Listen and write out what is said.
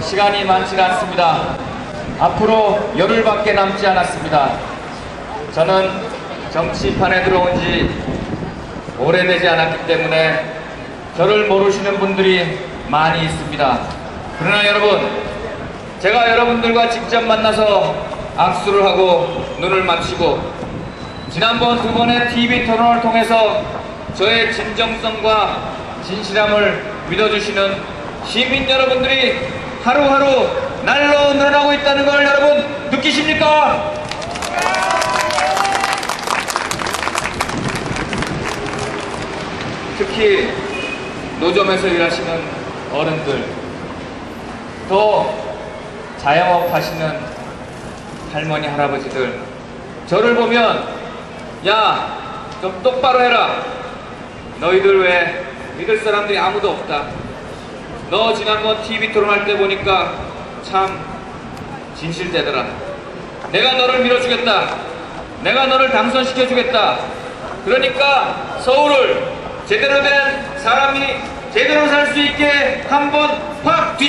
시간이 많지가 않습니다. 앞으로 열흘밖에 남지 않았습니다. 저는 정치판에 들어온 지 오래되지 않았기 때문에 저를 모르시는 분들이 많이 있습니다. 그러나 여러분, 제가 여러분들과 직접 만나서 악수를 하고 눈을 맞추고 지난번 2번의 TV 토론을 통해서 저의 진정성과 진실함을 믿어주시는 시민 여러분들이 하루하루 날로 늘어나고 있다는 걸 여러분 느끼십니까? 특히 노점에서 일하시는 어른들, 또 자영업 하시는 할머니 할아버지들, 저를 보면 야, 좀 똑바로 해라. 너희들 왜 믿을 사람들이 아무도 없다. 너 지난번 TV 토론할 때 보니까 참 진실되더라. 내가 너를 밀어주겠다. 내가 너를 당선시켜주겠다. 그러니까 서울을 제대로 된 사람이 제대로 살 수 있게 한번 확